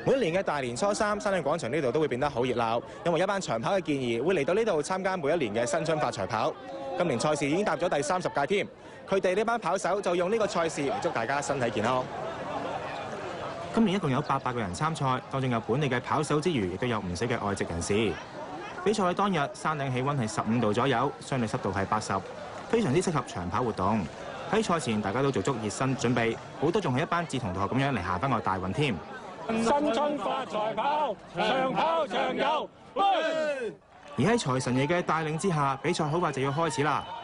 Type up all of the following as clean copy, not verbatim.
每年嘅大年初三，山頂廣場呢度都會變得好熱鬧，因為一班長跑嘅健兒會嚟到呢度參加每一年嘅新春發財跑。今年賽事已經踏咗第30屆添，佢哋呢班跑手就用呢個賽事嚟祝大家身體健康。今年一共有800個人參賽，當中有本地嘅跑手之餘，亦都有唔少嘅外籍人士。比賽當日山頂氣温係15度左右，相對濕度係80，非常之適合長跑活動。喺賽前大家都做足熱身準備，好多仲係一班志同道合咁樣嚟行翻個大運添。 新春發財跑，長跑長有。 而喺財神爺嘅帶領之下，比賽好快就要開始啦。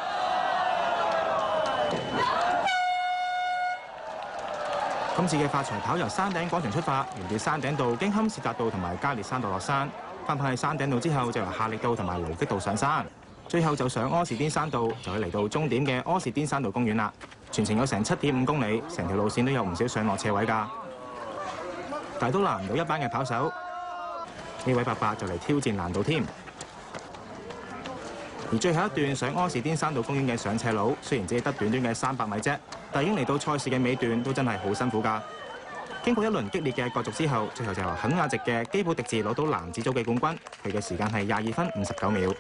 今次嘅發財跑由山頂廣場出發，沿住山頂道經堪士達道同埋加列山道落山，翻返去山頂道之後，就由夏力道同埋雷擊道上山，最後就上柯士甸山道，就可以嚟到終點嘅柯士甸山道公園啦。全程有成7.5公里，成條路線都有唔少上落斜位㗎，但係都難唔到一班嘅跑手。呢位伯伯就嚟挑戰難度添。而最後一段上柯士甸山道公園嘅上斜路，雖然只係得短短嘅300米啫，但已經嚟到賽事嘅尾段，都真係好辛苦㗎。經過一輪激烈嘅角逐之後，最後就由肯亞籍嘅基普迪治攞到男子組嘅冠軍，佢嘅時間係22分59秒。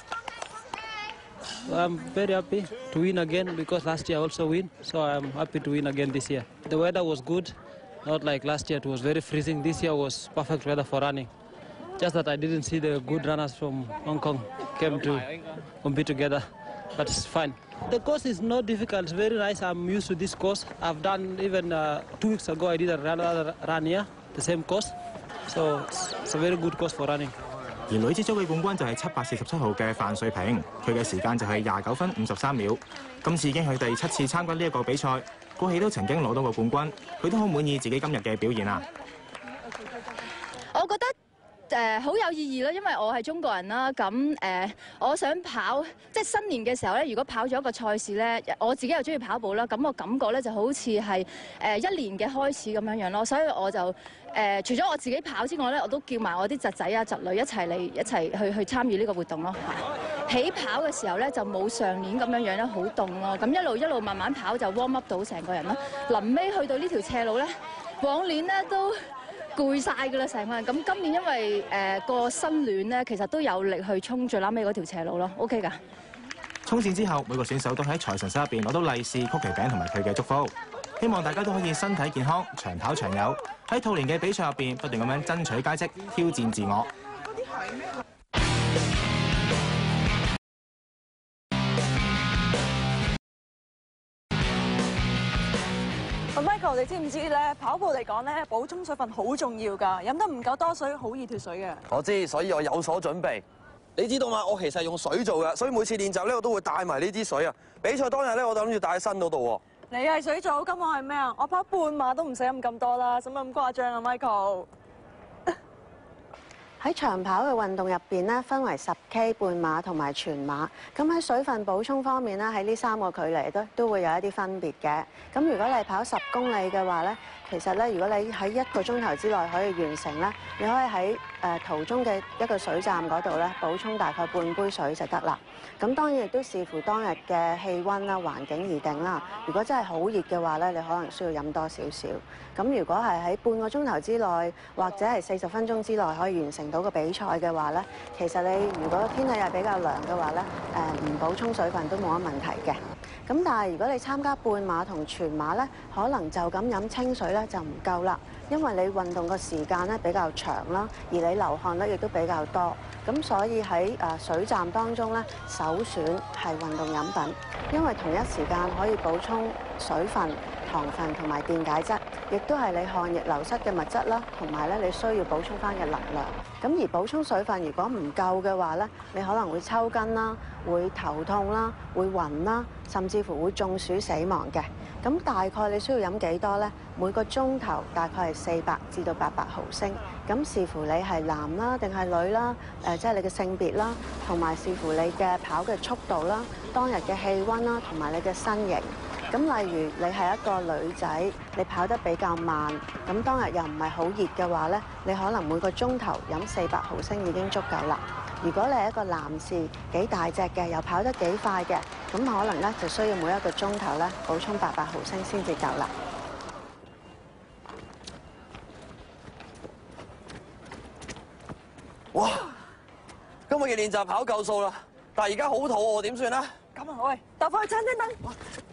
I'm very happy to win again because last year I also win, so I'm happy to win again this year. The weather was good, not like last year it was very freezing. This year was perfect weather for running. Just that I didn't see the good runners from Hong Kong came to compete together, but it's fine. The course is not difficult, it's very nice. I'm used to this course. I've done even 2 weeks ago I did another run here, the same course, so it's a very good course for running. 而女子組嘅冠軍就係747號嘅范瑞平，佢嘅時間就係29分53秒。今次已經係第7次參加呢一個比賽，過去都曾經攞到過冠軍，佢都好滿意自己今日嘅表現啊！ 我覺得好有意義啦，因為我係中國人啦，咁我想跑，即係新年嘅時候咧，如果跑咗一個賽事咧，我自己又中意跑步啦，咁我感覺咧就好似係一年嘅開始咁樣樣咯，所以我就除咗我自己跑之外咧，我都叫埋我啲侄仔啊侄女一齊去參與呢個活動咯。起跑嘅時候咧就冇上年咁樣樣咧好凍咯，咁一路慢慢跑就 warm up 到成個人啦。臨尾去到呢條斜路咧，往年咧都攰晒㗎啦，成個人。咁今年因為個新暖咧，其實都有力去衝最撚尾嗰條斜路咯 ，OK 㗎。 衝線之後，每個選手都喺財神室入邊攞到利是、曲奇餅同埋佢嘅祝福，希望大家都可以身體健康、長跑長有，喺兔年嘅比賽入邊不斷咁樣爭取佳績、挑戰自我。 Michael， 你知唔知咧？跑步嚟講咧，補充水分好重要㗎，飲得唔夠多水，好易脫水嘅。 我知，所以我有所準備。你知道嘛？我其實係用水做嘅，所以每次練習咧，我都會帶埋呢支水啊。比賽當日咧，我就諗住帶喺身嗰度喎。 你係水組，咁我係咩啊？我跑半馬都唔使飲咁多啦，使乜咁誇張啊 ，Michael？ 喺長跑嘅運動入邊咧，分為10K、半馬同埋全馬。咁喺水分補充方面咧，喺呢3個距離都會有一啲分別嘅。咁如果你係跑10公里嘅話咧，其實咧，如果你喺1個鐘頭之內可以完成咧，你可以喺途中嘅一個水站嗰度咧補充大概半杯水就得啦。咁當然亦都視乎當日嘅氣温啦、環境而定啦。如果真係好熱嘅話咧，你可能需要飲多少少。咁如果係喺半個鐘頭之內，或者係40分鐘之內可以完成到個比賽嘅話咧，其實你如果天氣係比較涼嘅話咧，唔補充水分都冇乜問題嘅。咁但係如果你參加半馬同全馬咧，可能就咁飲清水咧就唔夠啦，因為你運動個時間咧比較長啦，而你流汗咧亦都比較多，咁所以喺水站當中咧，首選係運動飲品，因為同一時間可以補充水分、糖分同埋電解質，亦都係你汗液流失嘅物質啦，同埋咧你需要補充翻嘅能量。咁而補充水分如果唔夠嘅話咧，你可能會抽筋啦，會頭痛啦，會暈啦，甚至乎會中暑死亡嘅。咁大概你需要飲幾多呢？每個鐘頭大概係400至到800毫升。咁視乎你係男啦定係女啦，即係你嘅性別啦，同埋視乎你嘅跑嘅速度啦、當日嘅氣温啦，同埋你嘅身形。咁例如你係一個女仔，你跑得比較慢，咁當日又唔係好熱嘅話咧，你可能每個鐘頭飲400毫升已經足夠啦。如果你係一個男士，幾大隻嘅，又跑得幾快嘅，咁可能咧就需要每一個鐘頭咧補充800毫升先至夠啦。 哇！今日嘅練習跑夠數啦，但係而家好肚餓，點算咧？ 咁啊，喂，搭翻去餐廳等。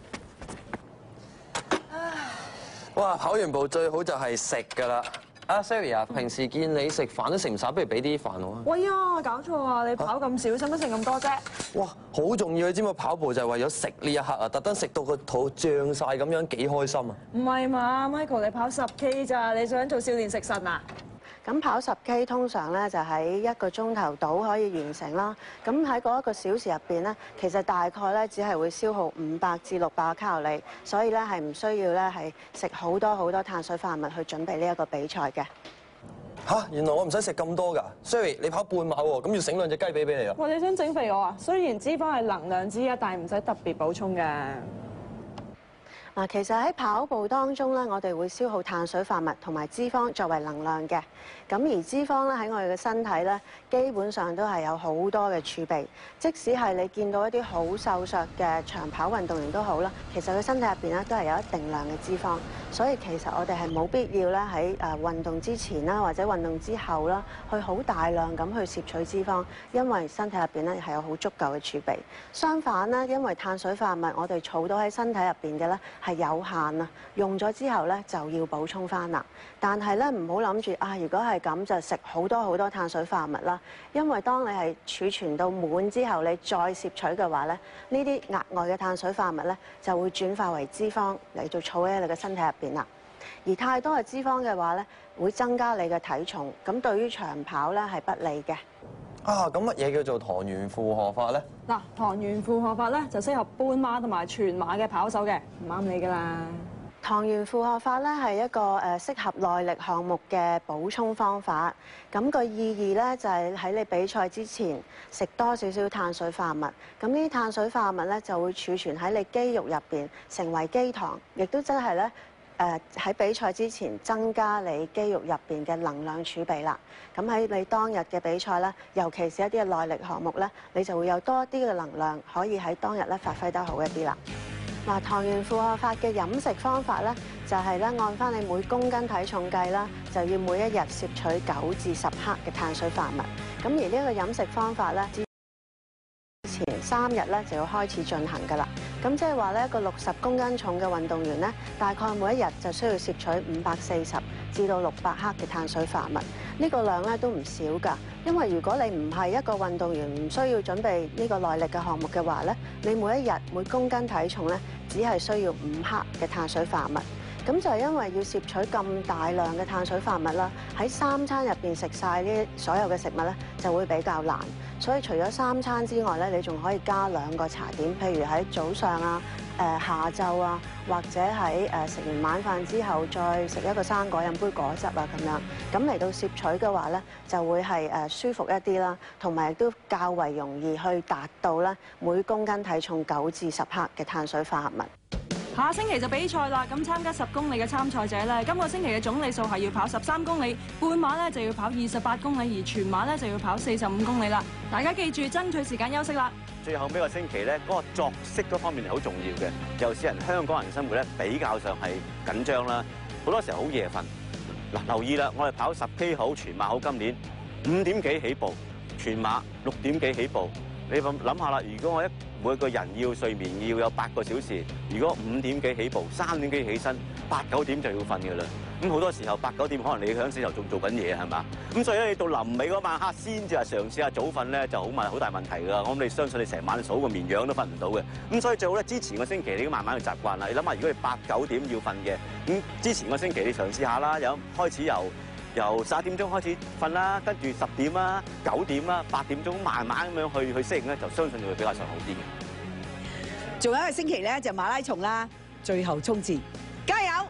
哇！跑完步最好就係食㗎啦。啊 ，Siri 啊，平時見你食飯都食唔晒，不如俾啲飯我啊。 喂啊，搞錯啊！你跑咁少，使乜食咁多啫？ 哇，好重要！你知唔知跑步就係為咗食呢一刻啊，特登食到個肚脹晒咁樣，幾開心啊！ 唔係嘛 ，Michael， 你跑10K 咋？你想做少年食神啊？ 咁跑10K 通常咧就喺1個鐘頭到可以完成啦。咁喺嗰1個小時入邊咧，其實大概咧只係會消耗500至600卡路里，所以咧係唔需要咧係食好多碳水化合物去準備呢一個比賽嘅。 嚇！原來我唔使食咁多㗎。Siri，你跑半馬喎，咁要整2隻雞髀俾你啊！ 哇！你想整肥我啊？雖然脂肪係能量之一，但係唔使特別補充嘅。 嗱，其實喺跑步當中咧，我哋會消耗碳水化合物同埋脂肪作為能量嘅。咁而脂肪咧喺我哋嘅身體咧，基本上都係有好多嘅儲備。即使係你見到一啲好瘦削嘅長跑運動員都好啦，其實佢身體入邊咧都係有一定量嘅脂肪。所以其實我哋係冇必要咧喺運動之前啦，或者運動之後啦，去好大量咁去攝取脂肪，因為身體入邊咧係有好足夠嘅儲備。相反咧，因為碳水化合物我哋儲到喺身體入邊嘅咧係有限啊，用咗之後咧就要補充翻啦。但係咧唔好諗住啊，如果係咁就食好多碳水化合物啦，因為當你係儲存到滿之後，你再攝取嘅話咧，呢啲額外嘅碳水化合物咧就會轉化為脂肪嚟做儲喺你嘅身體入邊啦。而太多嘅脂肪嘅話咧，會增加你嘅體重，咁對於長跑咧係不利嘅。 啊，咁乜嘢叫做糖原負荷法咧？ 嗱，糖原負荷法咧就適合半馬同埋全馬嘅跑手嘅，唔啱你㗎啦。 糖原負荷法咧係一個適合耐力項目嘅補充方法。咁個意義咧就係喺你比賽之前食多少少碳水化合物。咁呢啲碳水化合物咧就會儲存喺你肌肉入邊，成為肌糖，亦都真係咧喺比賽之前增加你肌肉入邊嘅能量儲備啦。咁喺你當日嘅比賽咧，尤其是一啲嘅耐力項目咧，你就會有多啲嘅能量可以喺當日咧發揮得好一啲啦。嗱，糖原負荷法嘅飲食方法咧，就係咧按翻你每公斤體重計啦，就要每一日攝取9至10克嘅碳水化合物。咁而呢一個飲食方法咧，之前3日咧就要開始進行㗎啦。咁即係話咧，一個60公斤重嘅運動員咧，大概每一日就需要攝取540至到600克嘅碳水化合物。呢個量咧都唔少㗎，因為如果你唔係一個運動員，唔需要準備呢個耐力嘅項目嘅話咧，你每一日每公斤體重咧只係需要5克嘅碳水化合物。咁就係因為要攝取咁大量嘅碳水化合物啦，喺3餐入邊食晒呢所有嘅食物咧，就會比較難。所以除咗3餐之外咧，你仲可以加2個茶點，譬如喺早上啊、下晝啊，或者喺食完晚飯之後再食一個生果、飲杯果汁啊咁樣。咁嚟到攝取嘅話咧，就會係舒服一啲啦，同埋亦都較為容易去達到咧每公斤體重9至10克嘅碳水化合物。 下星期就比賽啦，咁參加10公里嘅參賽者咧，今個星期嘅總里數係要跑13公里，半馬咧就要跑28公里，而全馬咧就要跑45公里啦。大家記住爭取時間休息啦。 最後尾個星期咧，嗰個作息嗰方面係好重要嘅。尤其是香港人生活咧比較上係緊張啦，好多時候好夜瞓。嗱，留意啦，我哋跑10K 好，全馬好，今年5點幾起步，全馬6點幾起步。你諗下啦，如果我每個人要睡眠要有8個小時，如果5點幾起步，3點幾起身，8、9點就要瞓㗎啦。咁好多時候8、9點可能你響時候仲做緊嘢係嘛？咁所以咧，你到臨尾嗰晚黑先至係嘗試下早瞓咧，就好大問題㗎。我諗你相信你成晚數個綿羊都瞓唔到嘅。咁所以最好咧，之前個星期你都慢慢去習慣啦。你諗下，如果你8、9點要瞓嘅，咁之前個星期你嘗試下啦，開始由11點鐘開始瞓啦，跟住10點啦、9點啦、8點鐘慢慢咁樣去適應咧，就相信你會比較上好啲嘅。 仲有一個星期咧就馬拉松啦，最後衝刺，加油！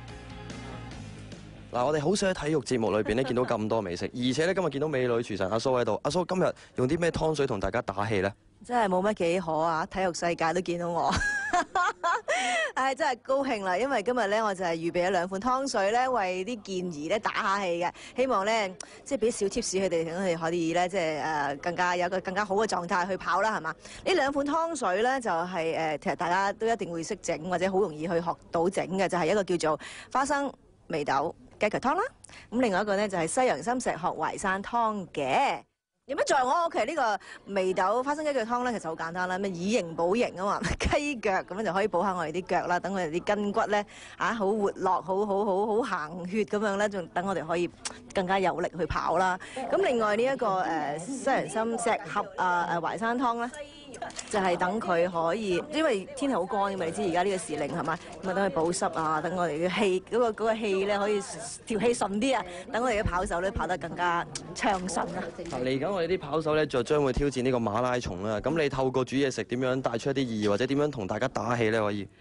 嗱，我哋好少喺體育節目裏邊咧見到咁多美食，而且咧今日見到美女廚神阿蘇喺度。阿蘇今日用啲咩湯水同大家打氣咧？ 真係冇乜幾可啊！體育世界都見到我，唉，真係高興啦！因為今日咧我就係預備咗2款湯水咧，為啲健兒咧打下氣嘅，希望咧即係俾小 tips 佢哋，等佢哋可以咧即係更加有個更加好嘅狀態去跑啦，係嘛？呢2款湯水咧就係其實大家都一定會識整，或者好容易去學到整嘅，就係一個叫做花生、眉豆雞腳湯啦。咁另外一個咧就係西洋參石殼淮山湯嘅。有乜在我屋企呢個眉豆花生雞腳湯咧，其實好簡單啦，咩以形補形啊嘛，雞腳咁樣就可以補下我哋啲腳啦，等我哋啲筋骨咧好活絡，好行血咁樣咧，仲等我哋可以更加有力去跑啦。咁另外呢一個西洋參石殼淮山湯咧，就係等佢可以，因為天氣好乾嘅嘛，你知而家呢個時令係嘛，咁啊等佢保濕啊，等我哋嘅氣嗰個氣咧可以調氣順啲啊，等我哋嘅跑手咧跑得更加暢順啊。 嚟緊我哋啲跑手咧就將會挑戰呢個馬拉松啦。咁你透過煮嘢食點樣帶出一啲意義，或者點樣同大家打氣咧？可以？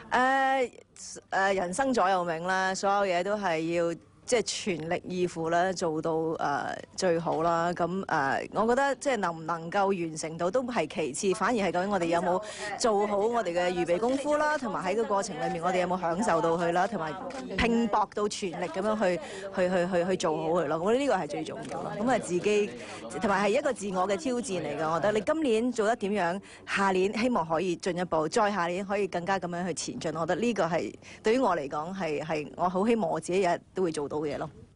人生左右銘啦，所有嘢都係要即係全力以赴啦，做到最好啦。咁我覺得即係能唔能夠完成到都係其次，反而係究竟我哋有冇做好我哋嘅預備功夫啦，同埋喺個過程裏面我哋有冇享受到佢啦，同埋拼搏到全力咁樣去做好佢咯。我覺得呢個係最重要咯。咁自己同埋係一個自我嘅挑戰嚟㗎。我覺得你今年做得點樣，下年希望可以進一步，再下年可以更加咁樣去前進。我覺得呢個係對於我嚟講係我好希望我自己日日都會做到嘅嘢咯。